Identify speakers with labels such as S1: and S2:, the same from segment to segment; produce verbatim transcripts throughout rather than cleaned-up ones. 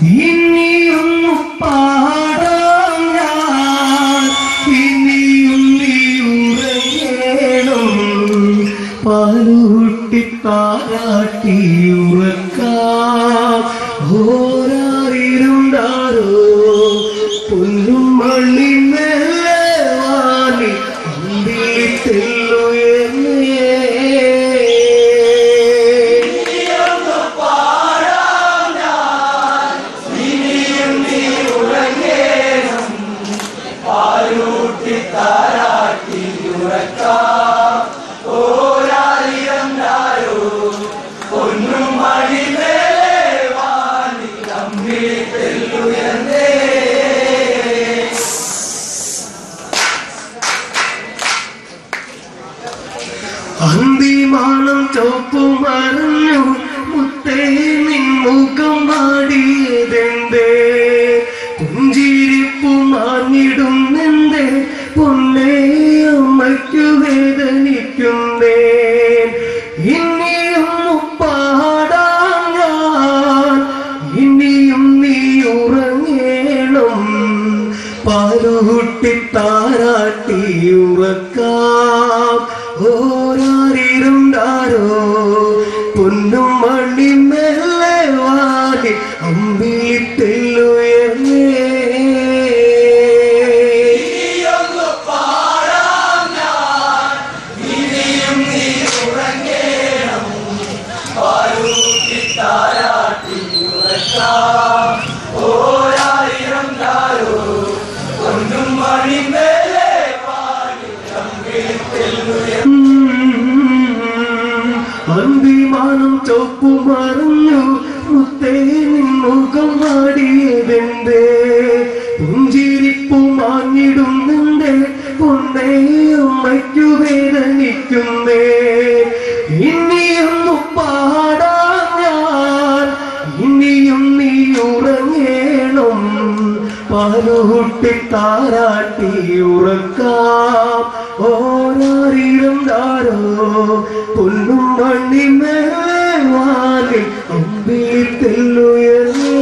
S1: ഇനിയൊന്നു പാടാം ഞാൻ, ഇനിയും നീ ഉറങ്ങണം, പാലൂട്ടി താരാട്ടി ഉറക്കാം. ഓരാറിരുണ്ടാരോ പൊന്നും മണി മേലെ വാലി അമ്പിളിത്തെല്ലുയർന്നേ. അന്തിമാനം ചോപ്പു മറഞ്ഞു മുത്തേ നിൻ മുഖം മാടിയതെന്തേ, പുഞ്ചിരിപ്പു മാഞ്ഞിടുന്നെന്തേ പൊന്നേ അമ്മയ്ക്കു വേദനിക്കുന്നേ. ഇനിയൊന്നു പാടാം ഞാൻ, ഇനിയും നീ ഉറങ്ങണം, പാലൂട്ടി താരാട്ടി ഉറക്കാം. ഓരാറിരുണ്ടാരോ പൊന്നും മണി മേലെ വാലി അമ്പിളിത്തെല്ലുയർന്നേ. അന്തിമാനം ചോപ്പു മറഞ്ഞു മുത്തേ നിൻ മുഖം മാടിയതെന്തേ, പുഞ്ചിരിപ്പു മാഞ്ഞിടുന്നെന്തേ പൊന്നേ അമ്മയ്ക്കു വേദനിക്കുന്നേ. ഇനിയൊന്നു പാടാം ഞാൻ, ഇനിയും നീ ഉറങ്ങണം, പാലൂട്ടി താരാട്ടി ഉറക്കാം. ഓരാറിരുണ്ടാരോ പൊന്നും മണി മേലെ വാലി അമ്പിളിത്തെല്ലുയർന്നേ.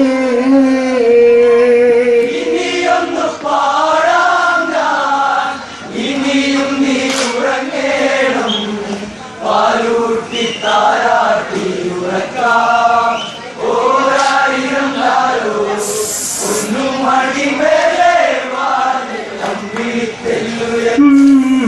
S2: ഇനിയൊന്നു പാടാം ഞാൻ, ഇനിയും നീ ഉറങ്ങണം, പാലൂട്ടി താരാട്ടി ഉറക്കാം. ഓരാറിരുണ്ടാരോ പൊന്നും മണി മേലെ വാലി അമ്പിളിത്തെല്ലുയർന്നേ.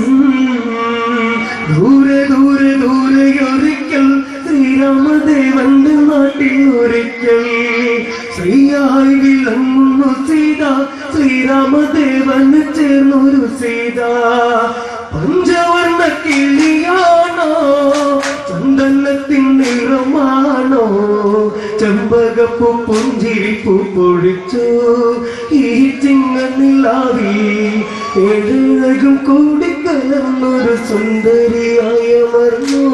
S1: ദൂരെ ദൂരെ ദൂരെ ഒരിക്കൽ ശ്രീരാമദേവന്റെ നാട്ടിൽ ഒരിക്കൽ ശ്രീയായി വിളങ്ങുന്നു സീത, ശ്രീരാമദേവന് ചേർന്നൊരു സീത. പഞ്ചവർണ്ണ കിളിയാണോ ചന്ദനത്തിൻ നിറമാണോ, ചെമ്പകപ്പൂ പുഞ്ചിരിപ്പൂ പൊഴിച്ചു ഈ ചിങ്ങനിലാവി ഏഴഴകും കൂടിക്കലർന്നൊരു സുന്ദരിയായ മർന്നോ.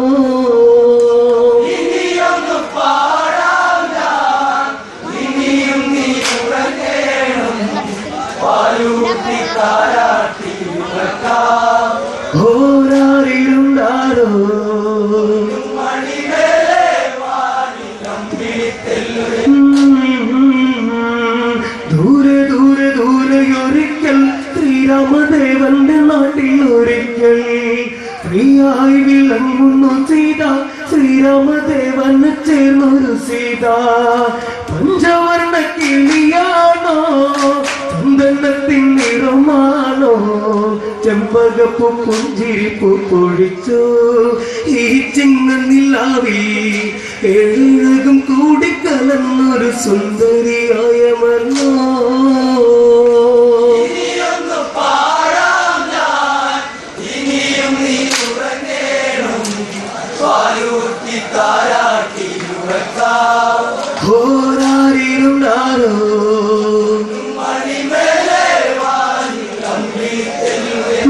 S2: ഇനിയൊന്നു പാടാം ഞാൻ, ഇനിയും നീ ഉറങ്ങണം, പാലൂട്ടി താരാട്ടി ഉറക്കാം.
S1: ഓരാറിരുണ്ടാരോ
S2: മണി മേലെ വാലി അമ്പിളിത്തെല്ലുയർന്നേ.
S1: ദൂരെ ദൂരെ ദൂരെ ഒരിക്കൽ ശ്രീരാമദേവന്റെ നാട്ടിൽ ഒരിക്കൽ ശ്രീയായി വിളങ്ങുന്നു സീത, ശ്രീരാമദേവന് ചേർന്നൊരു സീത. പഞ്ചവർണ്ണ കിളിയാണോ ചന്ദനത്തിൻ നിറമാണോ, ചെമ്പകപ്പൂ പുഞ്ചിരിപ്പൂ പൊഴിച്ചു ഈ ചിങ്ങനിലാവി ഏഴഴകും കൂടിക്കലർന്നൊരു സുന്ദരിയായ മർന്നോ.
S2: ഇനിയൊന്നു പാടാം ഞാൻ, ഇനിയും നീ ഉറങ്ങണം, പാലൂട്ടി താരാട്ടി ഉറക്കാം.
S1: ഓരാറിരുണ്ടാരോ
S2: മണി മേലെ വാലി അമ്പിളിത്തെല്ലുയർന്നേ.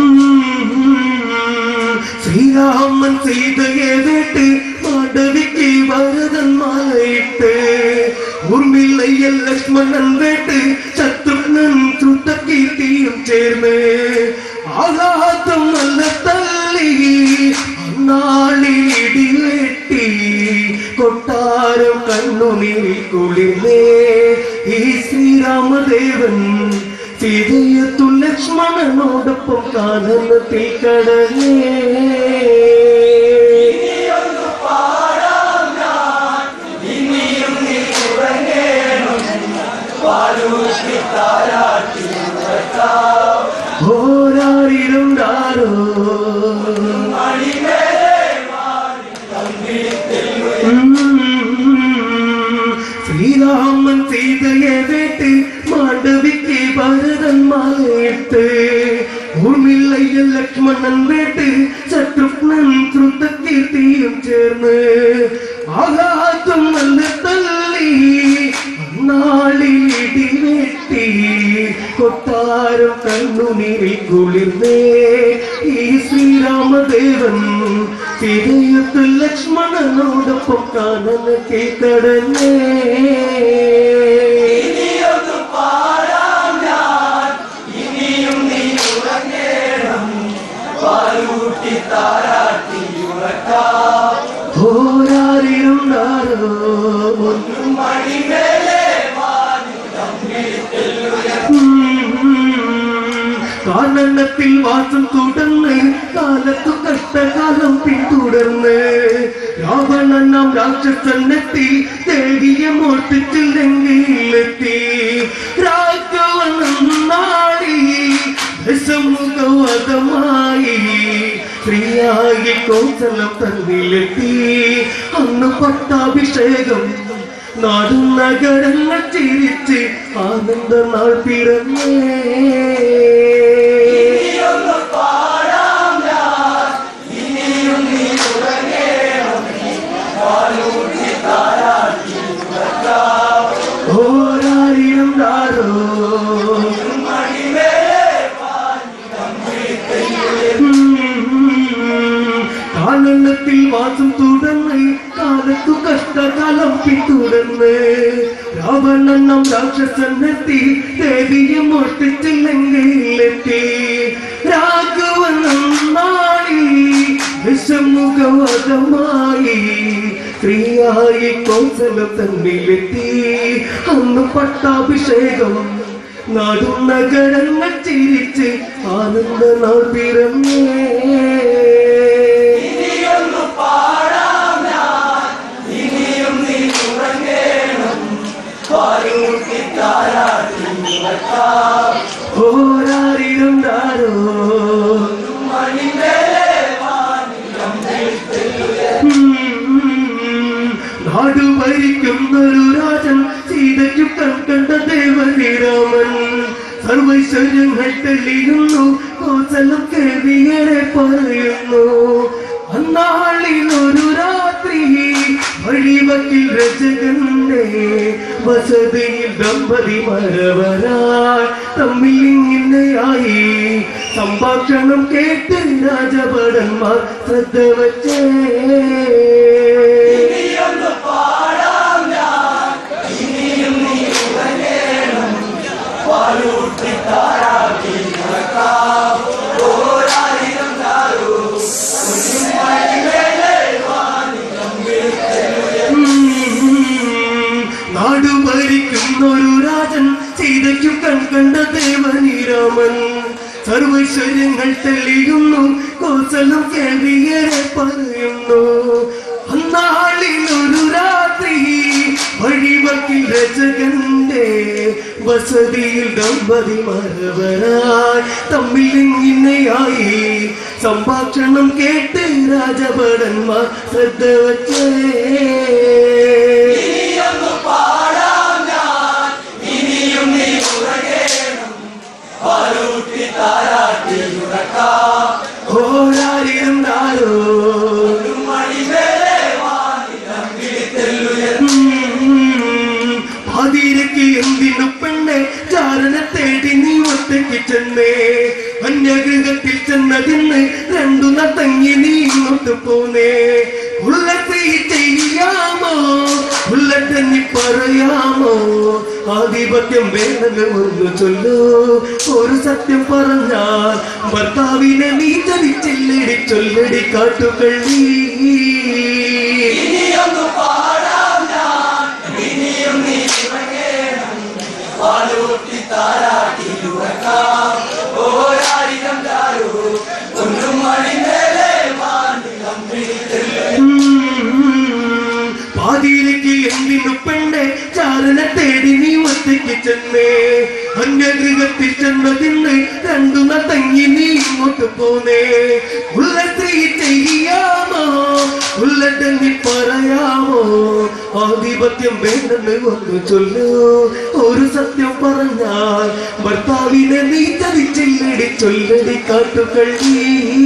S1: ശ്രീരാമൻ സീതയെ വിട്ട് മാധവിക്ക് ഭരതൻ മാലയിട്ട്, ഉർമിളയിൽ ലക്ഷ്മണൻ വേട്ട് ശത്രുഘ്നൻ ശ്രുതകീർത്തിയും ചേർന്ന് ആഘാതം നല്ല തല്ലി അന്നാളിൽ ഇടിവെട്ടി കൊട്ടാരം കണ്ട കണ്ണുനീരിൽ കുളിർന്നേ ഈ ശ്രീരാമദേവൻ സീതയത്തു ലക്ഷ്മണനോടൊപ്പം കാനനത്തിൽ കടന്നേ. ഓരാരിരുണ്ടാരോ ശ്രീരാമൻ സീതയെ വേട്ട് മാണ്ഡവിക്ക് ഭരതൻ മാലയിട്ട് ഭൂമിയിലയ്യ ലക്ഷ്മണൻ വേട്ട് ശത്രുഘ്നൻ ദ്രുതകീർത്തിയും ചേർന്ന് ആഘാതം നല്ല തള്ളി നാളിലിടി വെട്ടി കൊട്ടാരം കണ്ണുനീരിൽ കുളിർന്നേ ഈ ശ്രീരാമദേവൻ സീതയത്ത് ലക്ഷ്മണനോടൊപ്പം കാനനത്തിൽ കടന്നേ. ഓരാരിരുണ്ടാരോ കാനനത്തിൽ വാസം തുടർന്ന് കാലത്തു കഷ്ടകാലം പിന്തുടർന്ന് രാവണനാം രാക്ഷസനെത്തി ദേവിയെ മോഷ്ടിച്ചില്ലെങ്കിലെത്തി രാഘവനം നാടി ദശമുഖവധമായി ശ്രീയായി കൗസലം തന്നിലെത്തി അന്ന് പട്ടാഭിഷേകം നാടും നഗരങ്ങൾ ചിരിച്ച് ആനന്ദ നാൾ പിറന്നേ. ഓരാരിരുണ്ടാരോ കാനനത്തിൽ വാസം തുടർന്ന് കാലത്തു കഷ്ടകാലം പിന്തുടർന്ന് രാവണനം രാക്ഷസനെത്തി ദേവിയെ മോഷ്ടിച്ചില്ലെങ്കിലെത്തി രാഘവനം നാടി വിഷമുഖവധമായി സ്ത്രീയായി കൗസലം തന്നിലെത്തി അന്ന് പട്ടാഭിഷേകം നാടും നഗരങ്ങൾ ചിരിച്ച് ആനന്ദ നാൾ പിറന്നേ. ഓരാരിരുണ്ടാരോ നാടു ഭരിക്കുന്നൊരു രാജൻ സീതയ്ക്കു കണ്ട ദേവരാമൻ സർവൈശ്വര്യങ്ങൾ തെളിയുന്നു കൗസലം കേൾവിയേറെ പറയുന്നു. അന്നാളിലൊരു രാത്രി വഴിവക്കിൽ രജകന്റെ വസതിയിൽ ദമ്പതി മരവരായി തമ്മിൽ ഇങ്ങനെയായി സംഭാഷണം കേട്ട് രാജഭടന്മാർ ശ്രദ്ധ വച്ചേ. നാടു ഭരിക്കുന്നൊരു രാജൻ സീതയ്ക്കു കണ്ട ദേവരാമൻ സർവൈശ്വര്യങ്ങൾ തെളിയുന്നു കൗസലം കേൾവിയേറെ പറയുന്നു. അന്നാളിലൊരു രാത്രി വഴിവക്കിൽ രജകന്റെ വസതിയിൽ ദമ്പതി മരവരായി തമ്മിൽ ഇങ്ങനെയായി സംഭാഷണം കേട്ട് രാജഭടന്മാർ ശ്രദ്ധ വച്ചേ. ഓരാരിരുണ്ടാരോ ഭാതിരക്ക് എന്തിനു പെണ്ണെ ചാരണ തേടി നീ ഒറ്റയ്ക്ക് ചെന്നേ അന്യഗൃഹത്തിൽ ചെന്നതിന്ന് രണ്ടു നത്തങ്ങി നീ ഇങ്ങോട്ട് പോന്നേ. ഉള്ളത്തി ചെയ്യാമോ ഉള്ളത്തഞ്ഞി പറയാമോ ആധിപത്യം വേണമെന്ന് ഒന്ന് ചൊല്ലൂ. ഒരു സത്യം പറഞ്ഞാൽ ഭർത്താവിനെ നീ ചതിച്ചില്ലടി ചൊല്ലടി കാട്ടുകള്ളി.
S2: പാലൂട്ടി താരാട്ടിയുറക്കാം ഓരായിരം ചാരു ഒന്നും മണിമേലെ വാനിലം
S1: പാതിയിലേക്ക് എന്തിനു പെണ്ണെ ചാരന തേടി നീ ഒറ്റയ്ക്ക് ചെന്നേ അന്യഗൃഹത്തിൽ ചെന്നതിന്ന് രണ്ടു നത്തങ്ങി നീ ഇങ്ങോട്ട് പോന്നേ ഉള്ള സ്ത്രീ ചെയ്യാമോ ഉള്ളടങ്ങി പറയാമോ ആധിപത്യം വേണ്ടെന്ന് ഒന്ന് ചൊല്ലൂ ഒരു സത്യം പറഞ്ഞാൽ ഭർത്താവിനെ നീ ചതിച്ചില്ലടി ചൊല്ലടി കാട്ടുകള്ളി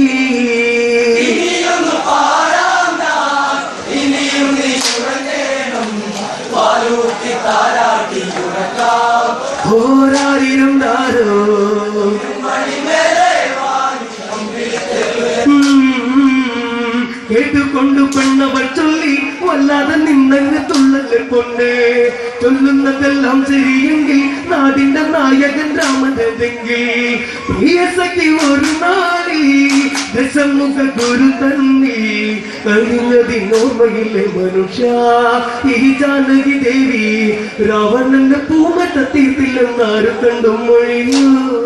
S2: പാലൂട്ടി താരാട്ടിയുറക്കാം
S1: ഓരായിരം താരോ
S2: മണിമേലെ വാനിലം
S1: കേട്ടുകൊണ്ടു പെണ്ണവൾ ചൊല്ലി വല്ലാതെ നിന്നങ്ങ് തുള്ളല് പൊണ്ണേ ചൊല്ലുന്നതെല്ലാം ശരിയെങ്കിൽ നാടിന്റെ നായകൻ രാമനെങ്കിൽ പ്രിയസഖി ഒരു നാളി ദശമുഖ ഗുരു തന്നി കഴിഞ്ഞതിനോർമ്മയിലെ മനുഷ്യ ഈ ജാനകി ദേവി രാവണന്റെ പൂമറ്റ തീർത്തില്ലെന്നാരും കണ്ടും മൊഴിഞ്ഞു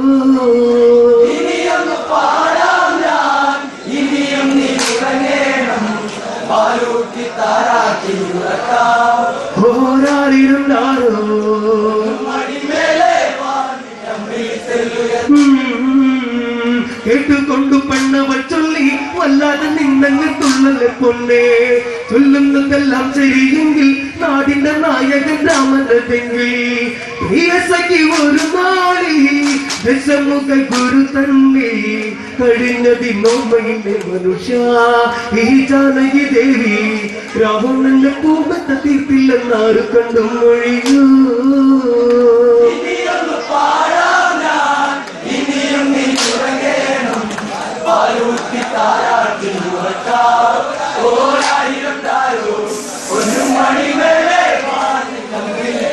S2: പാലൂട്ടി താരാട്ടിയുറക്കാം
S1: ഓരാറിരുന്നാരോ
S2: മണിമേലെ വാനിലം
S1: കേട്ടുകൊണ്ടു പെണ്ണവൾ ചൊല്ലി വല്ലാതെ നിന്നങ്ങ് തുള്ളല് പൊണ്ണേ ചൊല്ലുന്നതെല്ലാം ശരിയെങ്കിൽ നാടിന്റെ നായകൻ രാമനെങ്കിൽ പ്രിയസഖി ഒരു നാളി ദശമുഖ ഗുരു തന്നെ കഴിഞ്ഞതിനോർമ്മയിലെ മനുഷ്യ ഈ ജാനകി ദേവി രാവണന്റെ പൂമത്ത തീർത്തില്ലെന്നാരും കണ്ടും മൊഴിയൂ
S2: പാലൂട്ടി താരാട്ടിയുറക്കാം ഓരായിരം താരോ ഒരു മണിമേലെ വാനിലം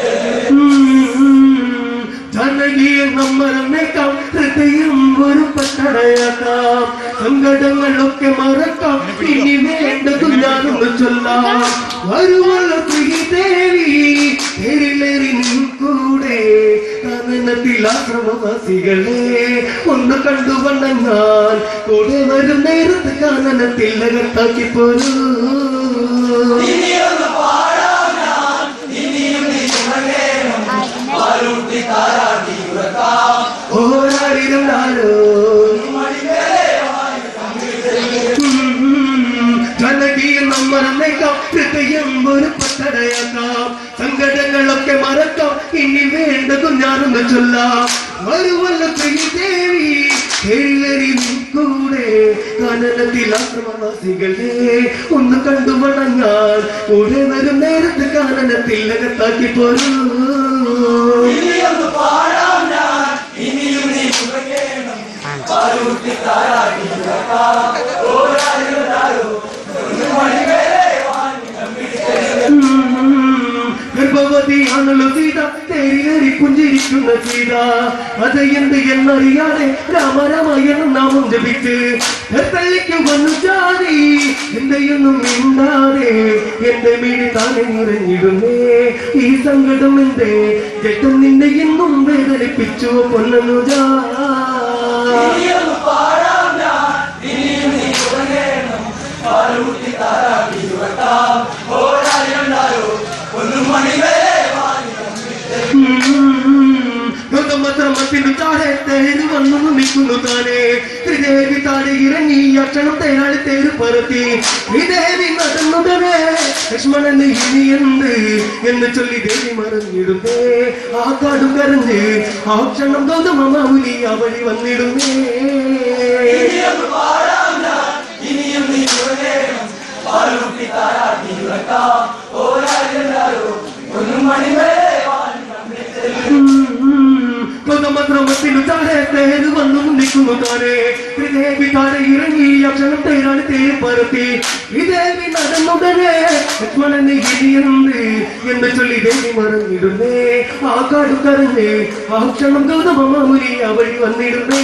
S1: ജാനകിയെ നമ്മറന്നേക്കാം ഹൃദയം ഒരു പട്ടടയാക്കാം സങ്കടങ്ങളൊക്കെ മറക്കാം ഇനി വേണ്ടതു ഞാനൊന്ന് ചൊല്ലാം വരുവല്ല ദേവി പേരിലേറി കൂടെ കാനനത്തിൽ ആശ്രമവാസികളെ ഒന്ന് കണ്ടു വണ്ണങ്ങാൻ കൂടെ വരും നേരത്ത് കാനനത്തിൽ അകത്താക്കി പോരൂ
S2: പാലൂട്ടി താരാട്ടിയുറക്കാം
S1: ഓരായിരം നാലോ ജാനകിയെ നമ്മറന്നേക്കാം ഹൃദയം ഒരു പട്ടടയാക്കാം സങ്കടങ്ങളൊക്കെ മറക്കാം ഇനി വേണ്ടതും ഞാനൊന്ന് ചൊല്ലാം വരുവല്ല ദേവി എല്ലരി കൂടെ കാനനത്തിൽ ആശ്രമവാസികളെ ഒന്ന് കണ്ടു വണങ്ങാൻ കൂടെ വരും നേരത്തെ കാനനത്തിൽ അകത്താക്കി പോരൂ
S2: പാലൂട്ടി താരാട്ടിയുറക്കാം ഓരായിരം താരോ ഒരു മണിമേലെ വാനിലം
S1: ഗർഭവതിയാണല്ലോ സീത തേരിയേറി പുഞ്ചിരിക്കുന്ന സീത അത് എന്ത് എന്നറിയാതെ രാമരാമായണം നാമം ജപിച്ച് തള്ളിക്ക് വന്നു ചാടി എന്റെയൊന്നും മിണ്ടാതെ എന്റെ വീട് താനെ നിറഞ്ഞിടുന്നേ ഈ സങ്കടം എന്റെ ജട്ടം നിന്നെ എന്നും വേദനിപ്പിച്ചു പൊന്നനുജാ
S2: പാലൂട്ടി താരാട്ടിയുറക്കാം ഓരായിരം താരോ ഒരു മണിമേലെ വാനിലം
S1: മാത്രമത്തിനു താഴെ തേര് വന്നു നിൽക്കുന്നു താനെ ത്രിദേവി താഴെ ഇറങ്ങി അക്ഷണം തേരാളി തേര് പറത്തി ത്രിദേവി നടന്നുടനെ ലക്ഷ്മണന് ഇനി എന്ത് എന്ന് ചൊല്ലി ദേവി മറഞ്ഞിടുന്നേ ആ കാടും കരഞ്ഞ് ആ ക്ഷണം ഗൗതമ മൗലി ആ വഴി വന്നിടുന്നേ
S2: പാലൂട്ടി താരാട്ടിയുറക്കാം ഓരായിരം താരോ ഒരു മണിമേലെ വാനിലം
S1: മാത്രമത്തിനു താഴെ തേര് വന്നു നിൽക്കുന്നു താനെ ത്രിദേവി താഴെ ഇറങ്ങി അക്ഷണം തേരാളി തേര് പറത്തി ത്രിദേവി നടന്നുടനെ ലക്ഷ്മണന് ഇനി എന്ത് എന്ന് ചൊല്ലി ദേവി മറഞ്ഞിടുന്നേ ആ കാടു കരഞ്ഞ് ആ ക്ഷണം ഗൗതമ മൗലി ആ വഴി വന്നിടുന്നേ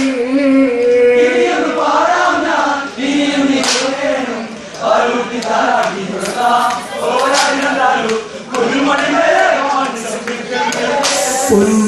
S2: പാലൂട്ടി താരാട്ടിയുറക്കാം ഓരായിരം താരോ ഒരു മണിമേലെ വാനിലം